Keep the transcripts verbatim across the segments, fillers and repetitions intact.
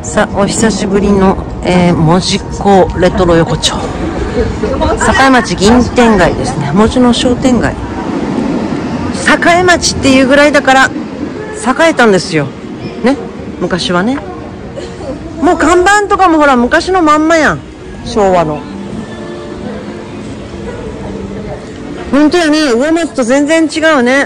さあ、お久しぶりの、えー、門司港レトロ横丁、栄町銀天街ですね。門司の商店街、栄町っていうぐらいだから栄えたんですよね、昔はね。もう看板とかもほら昔のまんまやん、昭和の。本当やね、上松と全然違うね。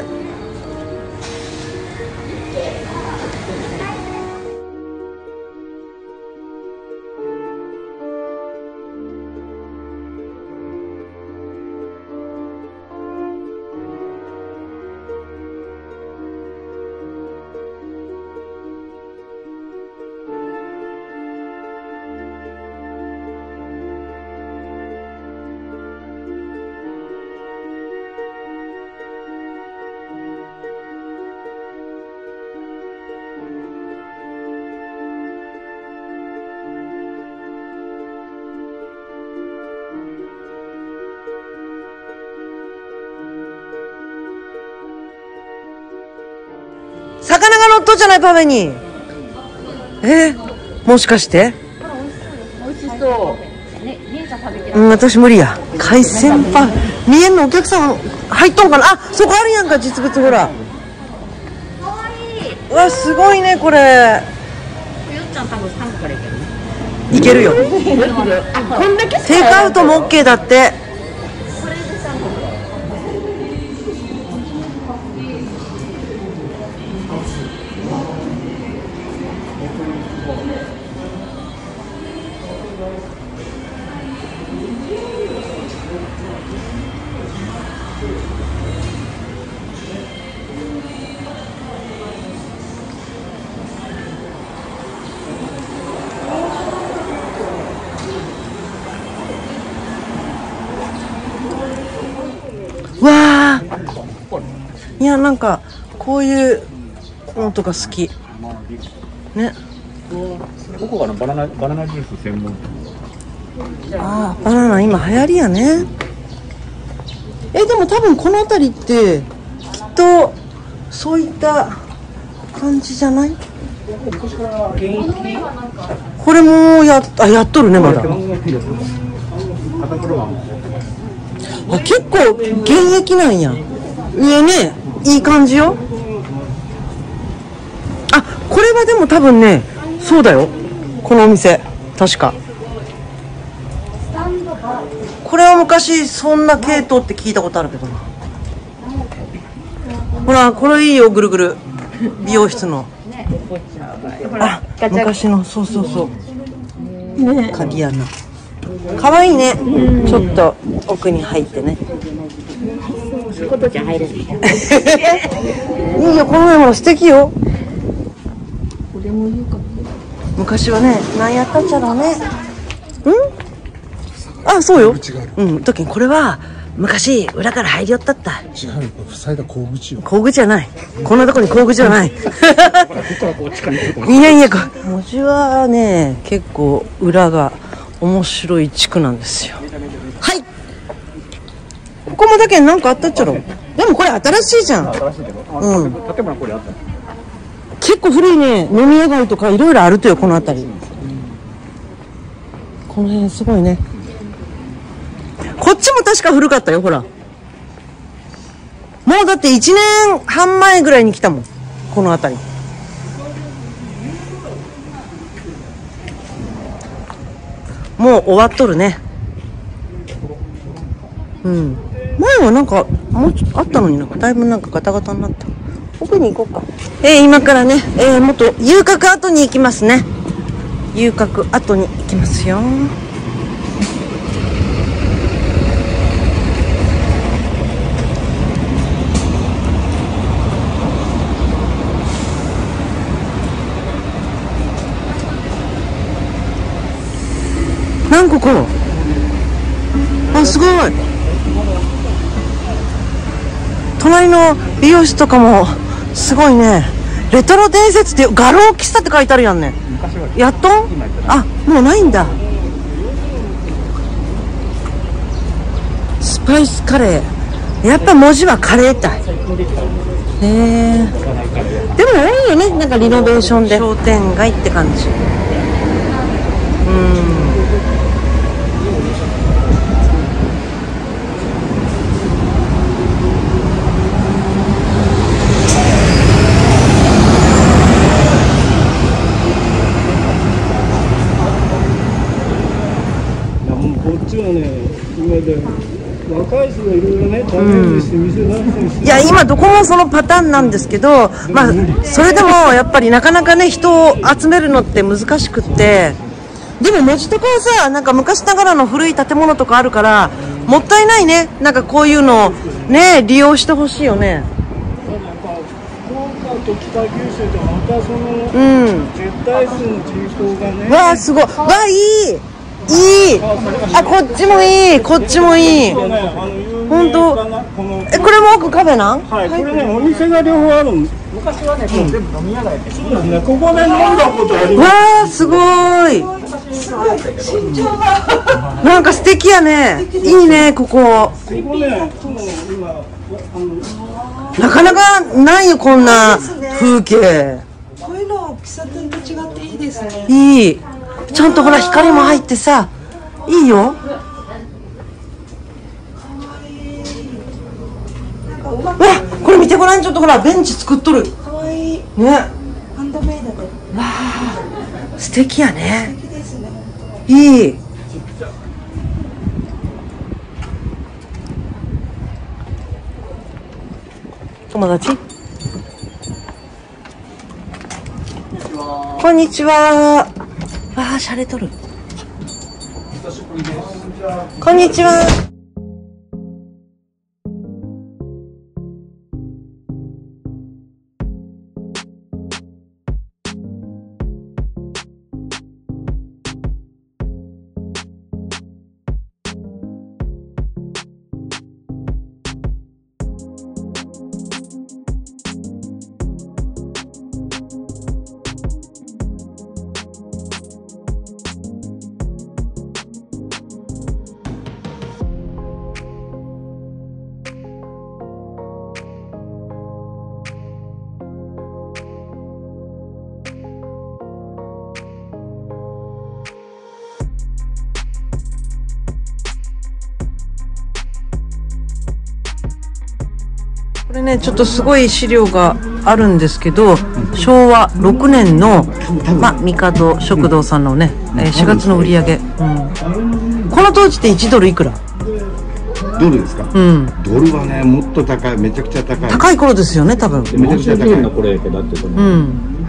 魚が乗っとんじゃない、パフェに。えー、もしかして美味しそう。 うん、私無理や。海鮮パフェ見えんの、お客さん入っとんかな。あ、そこあるやんか、実物。ほら、うわ、すごいねこれ。 よっちゃん多分さんこからいけるね。 いけるよ。 あ、こんだけテイクアウトも OK だって。わあ、いや、なんかこういうのとか好きね。 ここがバナナバナナジュース専門店。 ああ、バナナ今流行りやね。え、でも多分この辺りってきっとそういった感じじゃない？これもやあやっとるね、まだ。あ、結構現役なんや。上ね、いい感じよ。あ、これはでも多分ね、そうだよ、このお店確か。これは昔そんな系統って聞いたことあるけどな。ほら、これいいよ、ぐるぐる美容室の。あ、昔の、そうそうそう、鍵穴かわいいね、うん、ちょっと奥に入ってね。 そういうことじゃ入れない。 いいよ、この辺も素敵よ。 これもいいかも。 昔はね、何やったっちゃろうね。うん？あ、そうよ。うん、時にこれは昔裏から入りよったった。 違うよ、塞いだ工具よ。 工具じゃない。こんなとこに工具じゃない。いやいや、文字はね、結構裏が面白い地区なんですよ。はい。ここもだけなんかあったっちゃろ。でもこれ新しいじゃん。 新しいけど。 うん。 建物これあった。 結構古いね。飲み屋街とかいろいろあるとよ、この辺り。この辺すごいね。こっちも確か古かったよ、ほら。もうだっていちねんはん前ぐらいに来たもん、この辺り。もう終わっとるね。うん。前はなんかもうちょっとあったのになんかだいぶなんかガタガタになった。奥に行こうか。えー、今からね、えー、もっと遊郭跡に行きますね。遊郭跡に行きますよ。何ここ？あ、すごい。隣の美容室とかもすごいね。レトロ伝説って画廊喫茶って書いてあるやんね。やっと？あ、もうないんだ。スパイスカレー。やっぱ文字はカレーたい。へえ。でも多いよね、なんかリノベーションで商店街って感じ。 こっちはね、今で若い人がいろいろね、食べるして店出したりして、 いや今どこもそのパターンなんですけど、まあそれでもやっぱりなかなかね人を集めるのって難しくって、でも門司とかはさ、なんか昔ながらの古い建物とかあるからもったいないね。なんかこういうのをね利用してほしいよね。 なんか福岡と北九州とまたその、 うん。 絶対数の人口がね、 わあすごい。わあいいいい。あこっちもいい。こっちもいい。 そうね、あの有名本当。 かなこのえこれも奥カフェなん？ はい、これね、お店が両方あるん。昔はね、こう全部飲み屋街で。そうですね、ここで飲んだことあります。 わあすごい。なんか素敵やね。いいねここ。 ここね、もう今あのなかなかないよこんな風景。 こういうの喫茶店と違っていいですね。 いい。ちゃんとほら光も入ってさ、いいよ。うわこれ見てごらん、ちょっとほらベンチ作っとる。 かわいい。 ね。 ハンドメイドで。 わあ素敵やね。 いいですね。 いい。友達？こんにちは。わあ、しゃれとる。こんにちは。これねちょっとすごい資料があるんですけど、しょうわろくねんのまあ帝食堂さんのね、えー、しがつの売り上げ、うん、この当時っていちドルいくら？ ドルですか？ うん、 ドルはねもっと高い、めちゃくちゃ高い。 高い頃ですよね多分。 めちゃくちゃ高い。 のこれやけどだってこの、 うん、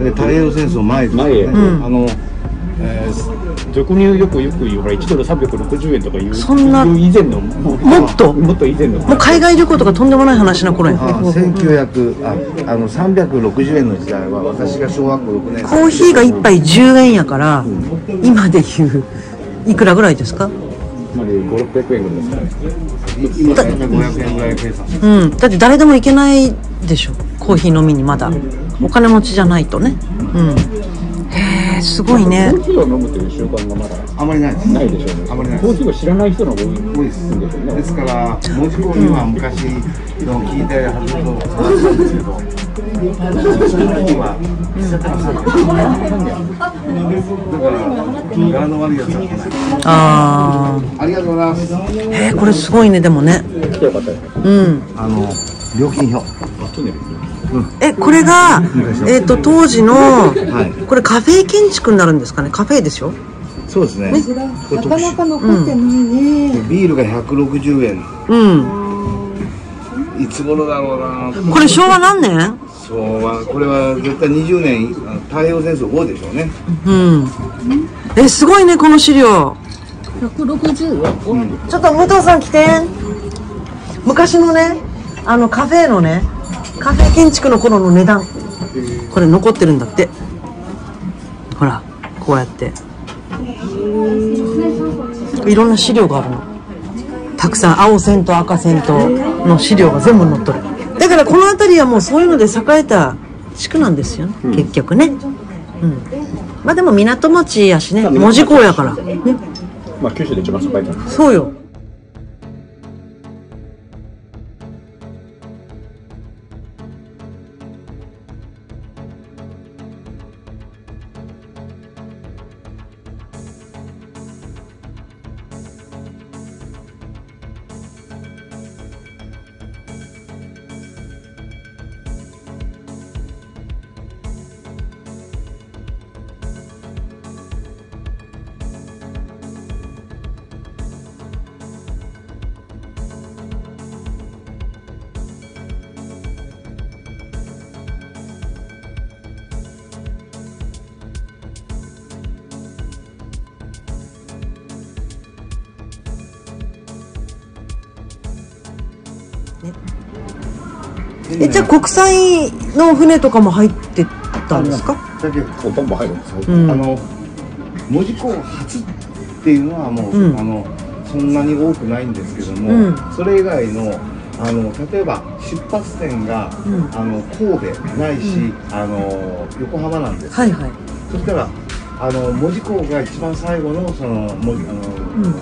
で太平洋戦争前ですね。 前、 んあの、えー俗によくよく言うほらいちドルさんびゃくろくじゅうえんとかいうそんないう以前のももっともっと以前のもう海外旅行とかとんでもない話な頃や。 ああ、せんきゅうひゃく、あ、あのさんびゃくろくじゅうえんの時代は私が小学校ろくねん生。 コーヒーがいっぱいじゅうえんやから、今でいういくらぐらいですか？ までご、ろっぴゃくえんぐらいですかね。 今大体ごひゃくえんぐらい計算。 うん、だって誰でも行けないでしょコーヒー飲みに。まだお金持ちじゃないとね。うん、へえすごいね。 コーヒーを飲むという習慣がまだあまりないです。 ないでしょうね。 あまりないコーヒーを知らない人の方が多い多いです。 んですよね。 ですから文字工には昔の聞いてはずっと話したんですけど、その時は喫茶店はだから柄の悪いやつはない。 あありがとうございます。 ーへえこれすごいねでもね。 来てよかったですね。 うん。 あの料金表。 えこれがえっ、と当時の、 はい。 これカフェ建築になるんですかね。カフェでしょ。 そうですね。これな特殊かなか残ってないね。 ビールがひゃくろくじゅうえん。 うん。 いつ頃だろうな。 これ昭和何年？ そうはこれは絶対にじゅうねん、あの太平洋戦争後でしょうね。 うん。えすごいねこの資料。 ひゃくろくじゅうえん。 ちょっと武藤さん来て。昔のねあのカフェのねカフェ建築の頃の値段これ残ってるんだって。ほらこうやっていろんな資料があるの。たくさん青線と赤線との資料が全部載っとる。だからこの辺りはもうそういうので栄えた地区なんですよね、うん、結局ね。うん。まあでも港町やしね門司港やからね。 まあ九州で一番栄えたんです。 そうよ。 え、じゃあ国際の船とかも入ってたんですか？ だけどほとんど入るんですよ。 うんあの門司港初っていうのはもう、 うん、 あのそんなに多くないんですけども、 うん、 それ以外のあの例えば出発点が、 うん、 あの神戸ないし、 うん、 あの横浜なんです。 はいはい。 そしたらあの門司港が一番最後のそのもあの、うん、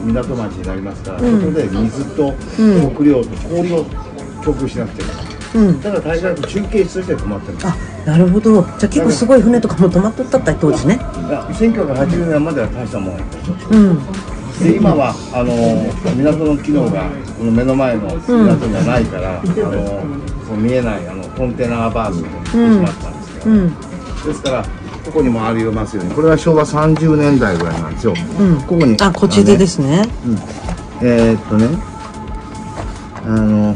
港町になりますから、うん、そこで水と食料と氷を供給しなくちゃいけない。うん、だから大概中継地として止まってるんです。 あ、なるほど。じゃあ結構すごい船とかも止まっとったった当時ね。 せんきゅうひゃくはちじゅうねんまでは大したもんやったでしょ。 うん。 で今はあの港の機能がこの目の前の港にはないから、うん、あのそう見えないあのコンテナバーズにしてしまったんですけど、うん、ですからここにもありますようにこれはしょうわさんじゅうねんだいぐらいなんですよ。うん、ここにあ、こっちでですね。 うん、えー、っとねあの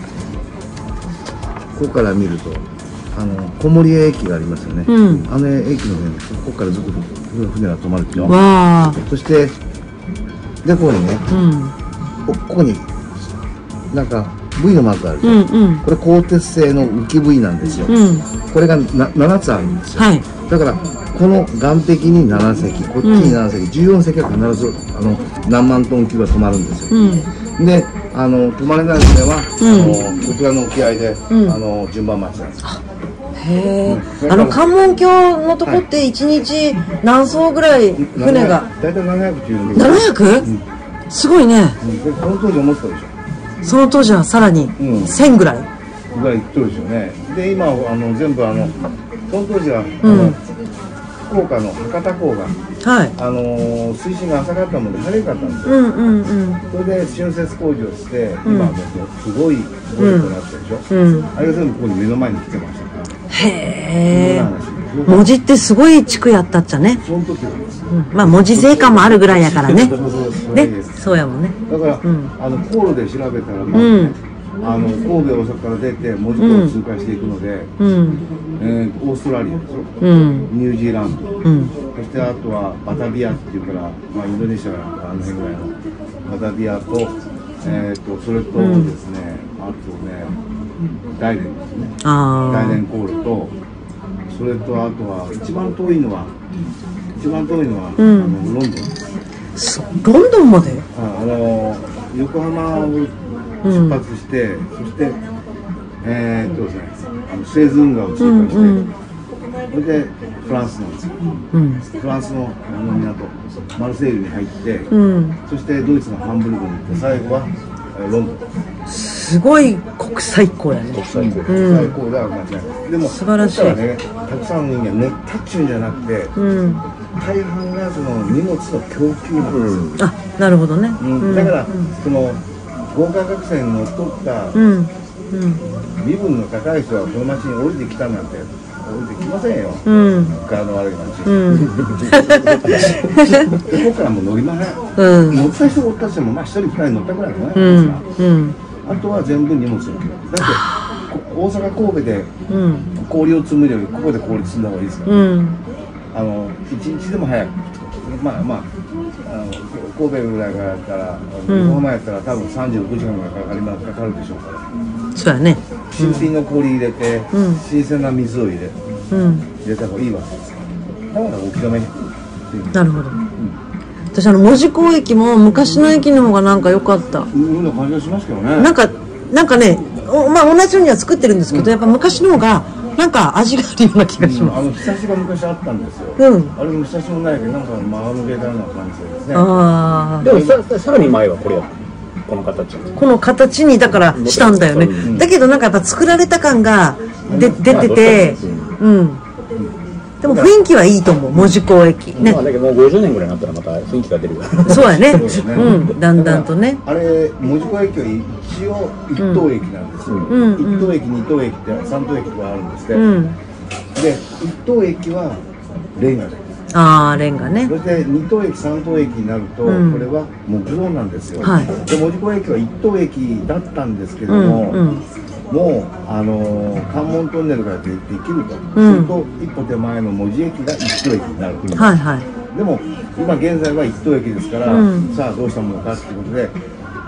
ここから見るとあの小森駅がありますよね。うん、あの駅の上にここからずっと船が止まるでしょ。わー。そしてでここにね、うん、こ, ここになんか V のマークあるでしょ、うんうん、これ鋼鉄製の浮き V なんですよ、うん、これがなななつあるんですよ、はい、だからこの岸壁にななせきこっちにななせき、うん、じゅうよんせきは必ずあの何万トン級が止まるんですよ、うん、であの止まれない船は、うん、あのこちらの沖合で、うん、あの順番待ちなんです。 へえ、あの関門橋のとこって一日何艘ぐらい船が？ だいたいななひゃく中ななひゃく？うん、すごいね。 うん、その当時思ったでしょ。 その当時はさらにせんぐらい？ ぐらいいっとるでしょうね。で今あの全部あのその当時は、うん、あの福岡の博多港が、はい、あの水深が浅かったもので早かったんですよ。うんうんうん。それで浚渫工事をして、うん、今もうすごいすごいとなってるでしょ。うん、あれが全部ここに目の前に来てましたから。 へえ。文字ってすごい地区やったっちゃね。その時は、うん、まあ文字成果もあるぐらいやからね。ね、そうやもんね。 だから、うん、あの航路で調べたらまあ、ね、うん、あの神戸大阪から出て門司港を通過していくので、うん、えー、オーストラリアでしょ、うん、ニュージーランド、うん、そしてあとはバタビアっていうから、まあインドネシアあの辺ぐらいのバタビアと、えー、とそれとですね、うん、あとね大連ですね。大連航路と。それとあとは一番遠いのは一番遠いのは、うん、あのロンドン。 ロンドンまで？ あ、あの横浜を出発して、うん、そしてえー、っとですね、あのスエズ運河を通過して、うんうん、それでフランスなんですよ。うん、フランスのあの港マルセイユに入って、うん、そしてドイツのハンブルクに行って最後はロンドン。 すごい国際港やね。 国際港、国際港では間違いない。でも素晴らしい。 ね、たくさんの人間乗ったっちゅうんじゃなくて、うん、大半がその荷物の供給なんですよ。 あ、なるほどね。うん、 だから、うん、その豪華客船に乗っ取った、うんうん、身分の高い人はこの町に降りてきたなんて降りてきませんよ。うん、物価の悪い町。うん、ここからもう乗りません。うん、乗った人おったとしてもまあ一人二人乗ったくらいじゃないですか。うんうんあとは全部荷物を受ける。だって大阪神戸で氷を積むよりここで氷積んだ方がいいですから、ね。うん、あの一日でも早く。まあまあ、あの神戸ぐらいからやったら、横浜やったら多分さんじゅうろくじかんぐらいかかりまかかるでしょうから。 そうやね。 新品の氷入れて、うん、新鮮な水を入れ、うん、入れた方がいいわけですから。だからお清めに。 なるほど。うん私あの門司港駅も昔の駅の方がなんか良かった。 うん、な感じがしますけどね。 なんかなんかね、まあ同じようには作ってるんですけど、うん、やっぱ昔の方がなんか味があるような気がします。 うん、あの日差しが昔あったんですよ。うん。あれも日差しもないけどなんか間抜けたような感じですね。ああ。 でもささらに前はこれやこの形。 この形にだからしたんだよね。うん、だけどなんかやっぱ作られた感がで出てて、うん。でも雰囲気はいいと思う、門司港駅ね。 まあだけどもうごじゅうねんぐらいになったらまた雰囲気が出るから。 そうやね。うん、だんだんとね。 あれ門司港駅は一応一等駅なんですよ。一等駅、二等駅って三等駅があるんですね。で、一等駅はレンガで。 ああ、レンガね。 そして二等駅、三等駅になるとこれは木造なんですよ。で、門司港駅は一等駅だったんですけども。もうあのー、関門トンネルができると、うん、それと一歩手前の門司駅が一等駅になる、はいはい、でも今現在は一等駅ですから、うん、さあどうしたものかっていうことで、あ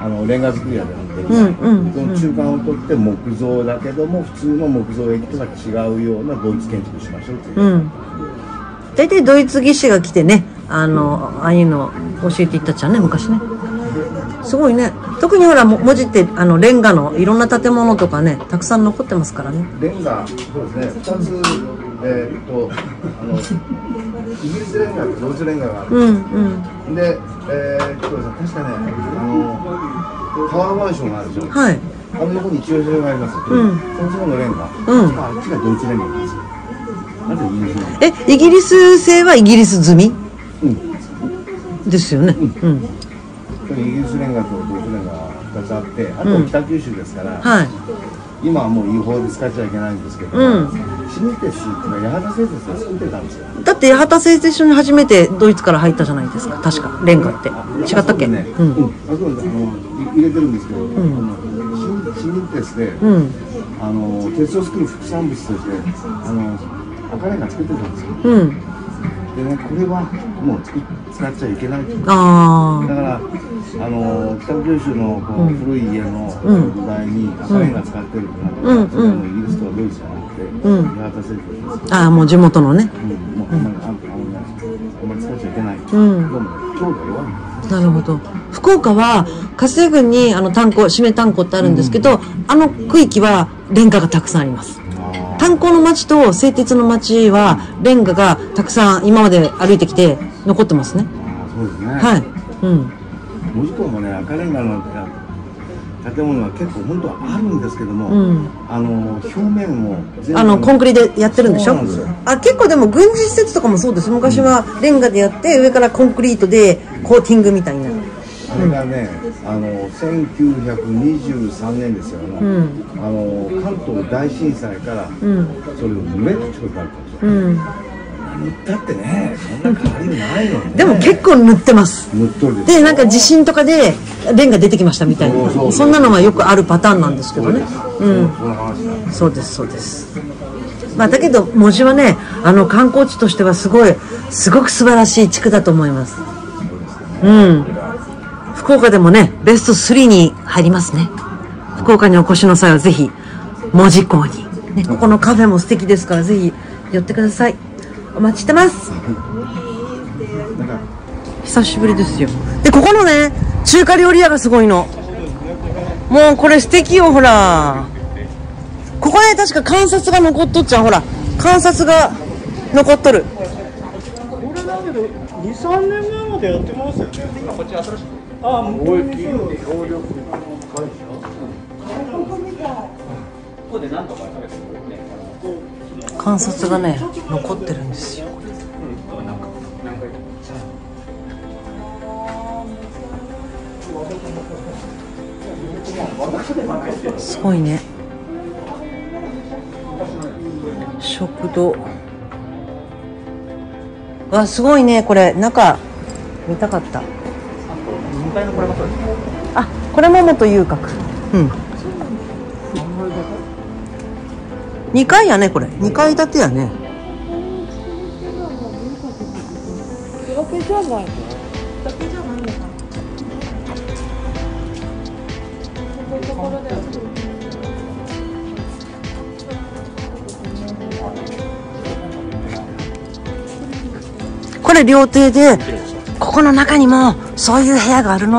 あのレンガ造り屋であって、 うんうんその中間を取って木造だけども普通の木造駅とは違うようなドイツ建築しましょうっていう、 うん。大体ドイツ技師が来てね、あの、ああいうの教えていったじゃんね、昔ね。すごいね。特にほら、も文字って、あの、レンガのいろんな建物とかね、たくさん残ってますからね。 レンガ、そうですね、ふたつ、えーっと、あの、イギリスレンガとドイツレンガがある。 うんうん。 で、えーっと、確かね、あの、タワーマンションがあるでしょ。 はい。 あの横に一応それがあります。 うんそのそのレンガ。 うんあっちがドイツレンガなんですよ。なんでイギリスレンガ。 え、イギリス製はイギリス積みうん。 ですよね。うん。 イギリスレンガとドイツレンガがふたつあって、あと北九州ですから、 はい。 今はもう違法で使っちゃいけないんですけど、 うん新日鉄っていうのは八幡製鉄が作ってたんですよ。 だって八幡製鉄所に初めてドイツから入ったじゃないですか。確か。レンガって。違ったっけ？ ね、 ううん、 ん。 あそうですあの入れてるんですけど、 んあの新新日鉄で、 うん。 あの鉄を作る副産物としてあの赤レンガ作ってたんですよ。 うん。 でねこれはもう作っ使っちゃいけないと。 ああ。 だからあの北九州のこう、古い家のうん土台に赤レンガ使ってるってなって、 うんそれはもうイギリスとかドイツじゃなくて、 うん八幡製鉄です。 ああ、もう地元のね。 うん、もうあんまりあんあんあんまり使っちゃいけない。 んどうもね強度が弱いんです。 なるほど。福岡は、加瀬郡にあの炭鉱、締め炭鉱ってあるんですけど、あの区域はレンガがたくさんあります。炭鉱の町と製鉄の町はレンガがたくさん今まで歩いてきて残ってますね。 ああそうですね。 はい。うん。 門司港もね赤レンガの建物が結構本当はあるんですけども、 うんあの表面を全部あの、コンクリでやってるんでしょそうなんですよ。 あ、結構でも軍事施設とかもそうです。昔はレンガでやって、上からコンクリートでコーティングみたいな。 あれがね、あのせんきゅうひゃくにじゅうさんねんですよね、 んあの関東大震災からうん。 それを塗れって近くあったんですよ、 うん。 塗ったってねそんな変わりないのにね。 でも結構塗ってます。 塗っとるでしょ。 で、なんか地震とかでレンガ出てきましたみたいな。 そうそうそうそんなのはよくあるパターンなんですけどね。うん。 その話なんです。 そうです、そうです。まあ、だけど、門司はね、あの、観光地としてはすごい、すごく素晴らしい地区だと思います。うん。福岡でもね、ベストスリーに入りますね。福岡にお越しの際はぜひ、門司港に。ね、ここのカフェも素敵ですから、ぜひ寄ってください。お待ちしてます。 なんか久しぶりですよ。で、ここのね、中華料理屋がすごいの。もうこれ素敵よ、ほら。ここね、確か観察が残っとっちゃう。ほら、観察が残っとる。 これだけどに、さんねんまえまでやってますよね。こっち新しく。ああ、向こうにそう。 観察がね、残ってるんですよ。すごいね。食堂。わ、すごいね、これ。中、見たかった。あ、これも元遊郭。うん。にかいやね、これ。にかい建てやね。 だけじゃない。だけじゃないのかな。こういうところで。 これ料亭で、ここの中にもそういう部屋があるの。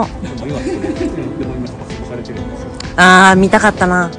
あー、見たかったな。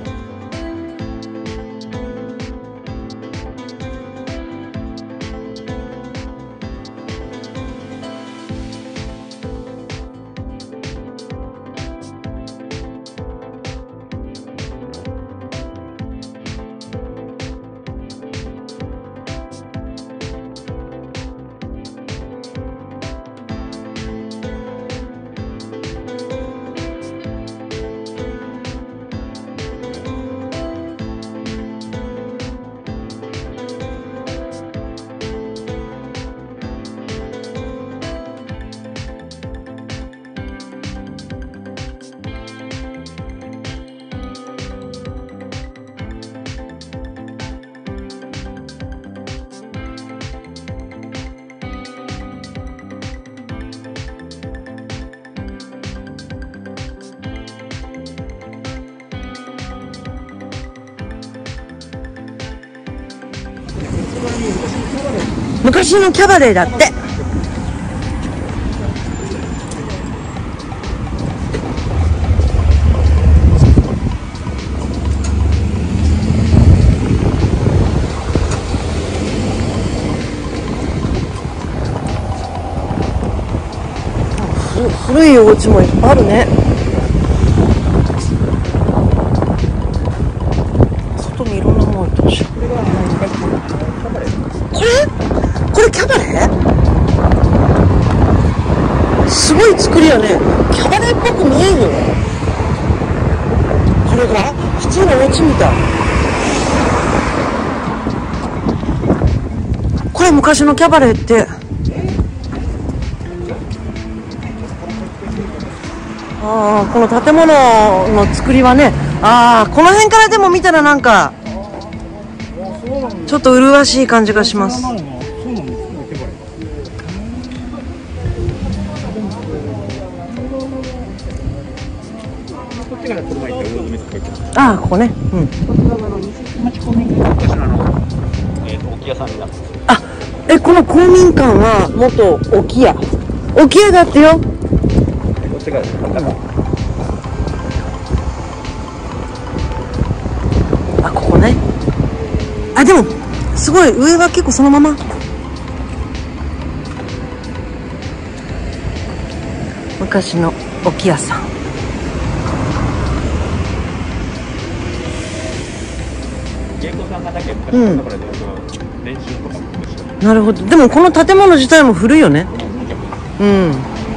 昔のキャバレーだって。古いお家もいっぱいあるね。外にいろんなもの置いてほしい。これこれキャバレー？すごい作りよね。キャバレーっぽく見えるよ。これが普通のお家みたい。これ昔のキャバレーって。ああ、この建物の作りはね、ああ、この辺からでも見たらなんかちょっと麗しい感じがします。ああ、ここね。うん。あ、え、この公民館は元置屋。置屋だってよ。あ、ここね。あ、でもすごい上は結構そのまま。昔の置屋さん。うん。なるほど。でもこの建物自体も古いよね。うん。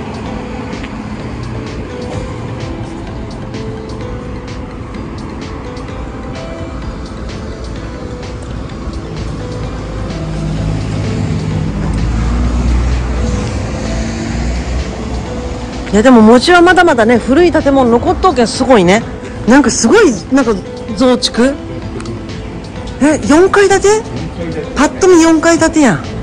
いやでも餅はまだまだね、古い建物残っとうけんすごいね。なんかすごいなんか増築。え、よんかい建て？パッと見よんかい建てやん。